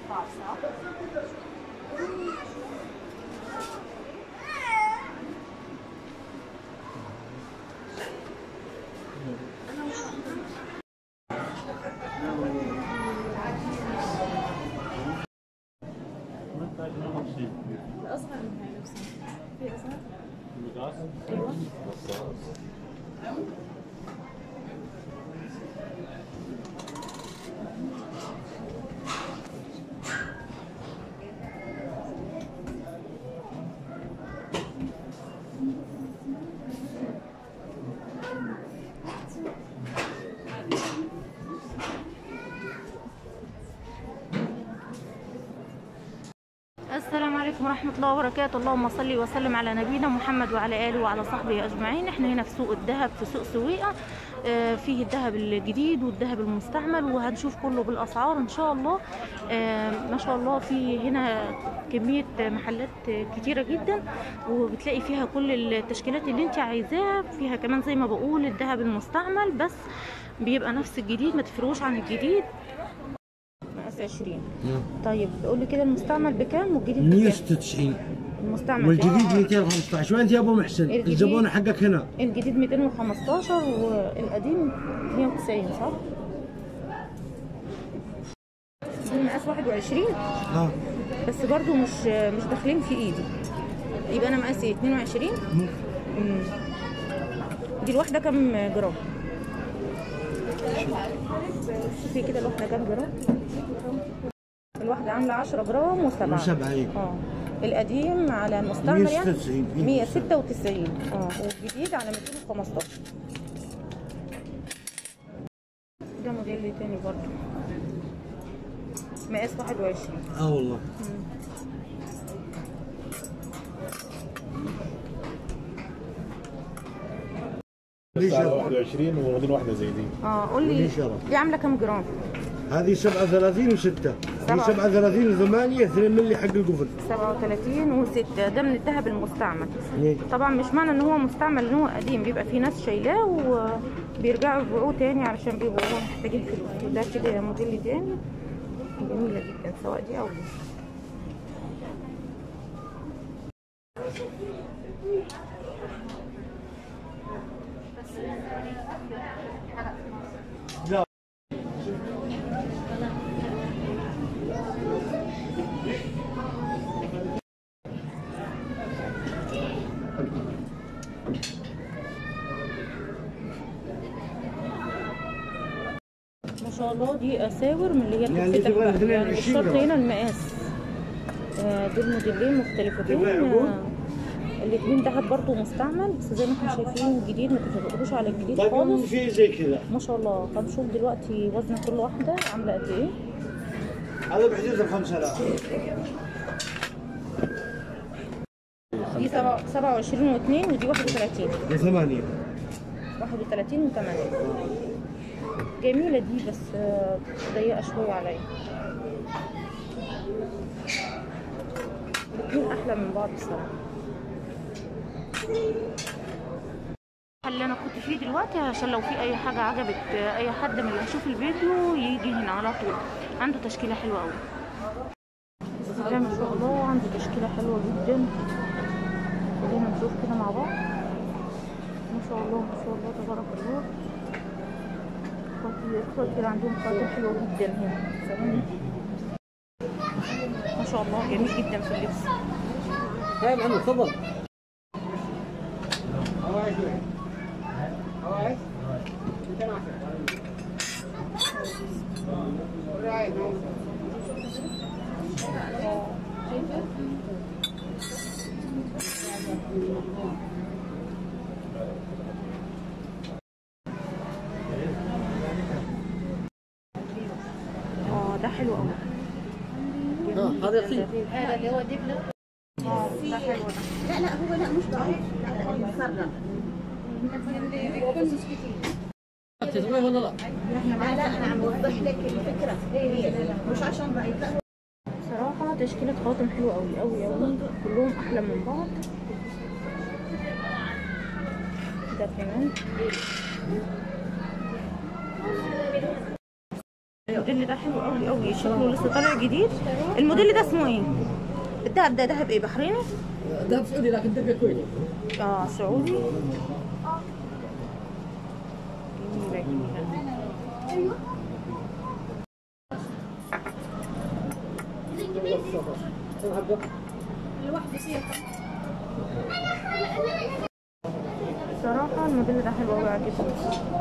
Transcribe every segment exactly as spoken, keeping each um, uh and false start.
الأصغر من هاي لو سمحت. في أصغر؟ المقاس؟ أيوه. السلام عليكم ورحمة الله وبركاته. اللهم صل وسلم على نبينا محمد وعلى آله وعلى صحبه أجمعين. احنا هنا في سوق الذهب في سوق سويقة، آه فيه الذهب الجديد والذهب المستعمل، وهنشوف كله بالأسعار إن شاء الله. آه ما شاء الله في هنا كمية محلات كتيرة جدا، وبتلاقي فيها كل التشكيلات اللي انت عايزاها. فيها كمان زي ما بقول الذهب المستعمل، بس بيبقى نفس الجديد، ما تفرقوش عن الجديد. عشرين. طيب قول لي كده المستعمل بكام والجديد بكام؟ مية وستة وتسعين المستعمل والجديد مئتين وخمسة عشر. وين يا ابو محسن؟ الزبون حقك هنا. الجديد مئتين وخمستاشر والقديم مية وتسعين صح؟ دي مقاس واحد وعشرين؟ اه بس برضو مش مش داخلين في ايدي، يبقى انا مقاسي اتنين وعشرين. امم دي الواحده كام جرام؟ شوفي كده الواحده كام جرام؟ الواحده عامله عشرة جرام وسبعة وسبعة. ايوه. اه القديم على المستعمل يعني مية وستة وتسعين، اه والجديد على مئتين وخمستاشر. ده موديل تاني برضه مقاس واحد وعشرين. اه والله. واحد وعشرين وموديل واحده زي دي. اه قول لي دي عامله كام جرام؟ هذه سبعة وثلاثين وستة. هي سبعة وثلاثين وثمانية اثنين ملي حق القفل. سبعة وثلاثين وستة. ده من الذهب المستعمل. إيه؟ طبعا مش معنى ان هو مستعمل ان هو قديم، بيبقى في ناس شايلاه وبيرجعوا يبيعوه تاني علشان بيبقوا محتاجين فلوس. وده كده موديل تاني جميله جدا سواء دي او دي. لا ما شاء الله دي اساور من اللي هي بتتفتح بقى، يعني مش شرط هنا المقاس. آه دول موديلين مختلفتين، آه الاثنين دهب برضه مستعمل، بس زي ما احنا شايفين الجديد ما تفرقوش على الجديد خالص. في زي كذا ما شاء الله. طب شوف دلوقتي وزن كل واحده عامله قد ايه. هذا بحدود ال خمسة آلاف. دي سبعة وعشرين واثنين ودي واحد وثلاثين وثمانية. واحد وثلاثين وثمانية. جميلة دي بس ضيقة شوية عليا. الاثنين أحلى من بعض الصراحة. اللي أنا كنت فيه دلوقتي عشان لو في أي حاجة عجبت أي حد من اللي هيشوف الفيديو يجي هنا على طول. عنده تشكيلة حلوة أوي. ده ما شاء الله عنده تشكيلة حلوة جدا. خلينا نشوف كده مع بعض. ما شاء الله ما شاء الله تبارك الله. خاطر عندهم خاطر حلوة جدا هنا. ما شاء الله جميل جدا في اللبس. طيب عمو تفضل. اه ده حلو قوي. هذا يطيب. هذا اللي هو دبلة. اه ده حلو ده. لا لا هو لا مش ضعيف، هذا اللي مخرم. تبغيه ولا لا؟ لا لا انا عم بوضح لك الفكرة هي مش عشان ضعيف. صراحة تشكيلة خاتم حلوة قوي قوي قوي، كلهم أحلى من بعض. ده كمان الموديل ده حلو قوي قوي، شكله لسه طالع جديد. الموديل ده اسمه ايه؟ الدهب ده دهب ايه، بحريني؟ دهب سعودي لكن دبي كويتي. اه سعودي. جميلة جميلة. بصراحة الموديل ده حلو قوي، عجبني.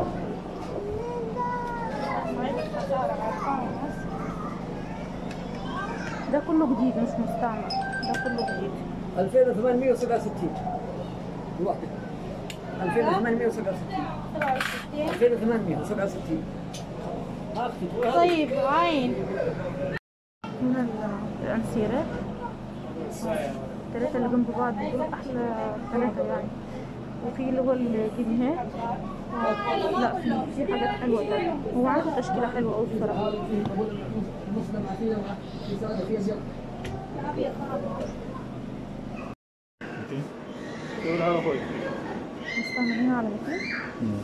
ده كله جديد مش مستعمل، ده كله جديد. ألفين وثمانمئة وسبعة وستين الواحدة. ألفين وثمانمئة وسبعة وستين. ألفين وثمانمئة وسبعة وستين. طيب عين من الأنسيرات الثلاثة اللي جنب بعض دول أحلى ثلاثة يعني. وفي اللي هو الجنيهات. لا في في حاجات حلوة تانية. هو عنده تشكيلة حلوة أوي بصراحة. مستعملين على ميتين.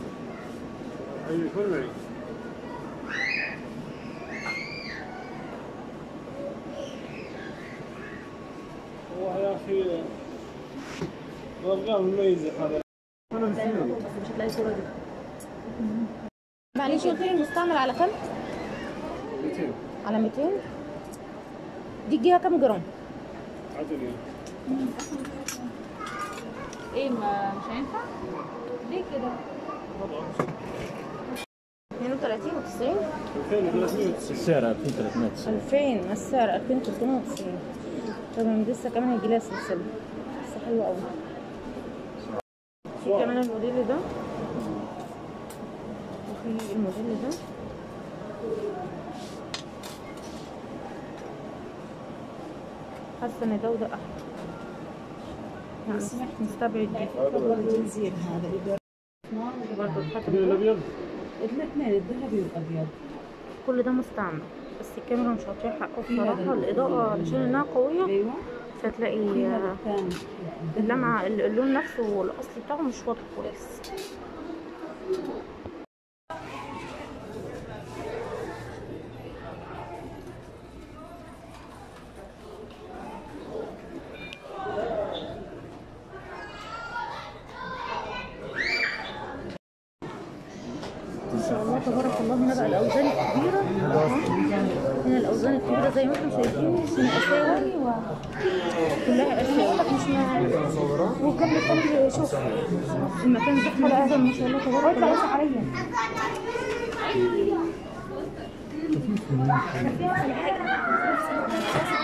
اي كل معي. هو يا اخي ضرقان مميزة هذا. انا مسلم. بس مش هتلاقي صورة دي. معلش قلت لي المستعمل على كام؟ مئتين. على مئتين. دي تجيها كام جرام؟ عدل ايه ما مش هينفع؟ ليه كده؟ اثنين وثلاثين وتسعين. ألفين وثلاثمئة وتسعين. السعر ألفين وثلاثمئة وتسعين. ألفين السعر ألفين وثلاثمئة وتسعين. طبعا لسه كمان هيجي لها سلسلة. بس حلوة أوي. في كمان الموديل ده. وفي الموديل ده. حاسة إن ده وده أحلى. يعني نستبعد دي. زين هذا برضه الخاتم الدين ده. الابيض. الاثنين الذهبي والابيض. كل ده مستعمل، بس الكاميرا مش هتطيع حقه بصراحة. الإضاءة علشان إنها قوية ايوه فتلاقي الثاني اللمعة اللون نفسه والأصلي بتاعه مش واضح كويس. ما شاء الله تبارك الله. هنا بقى الأوزان الكبيرة. هنا الأوزان الكبيرة زي ما احنا شايفين. هنا أساور كلها أساور مش مع وقبل التمر. شوف المكان زحمة بقى ما شاء الله تبارك الله. اطلع عليا.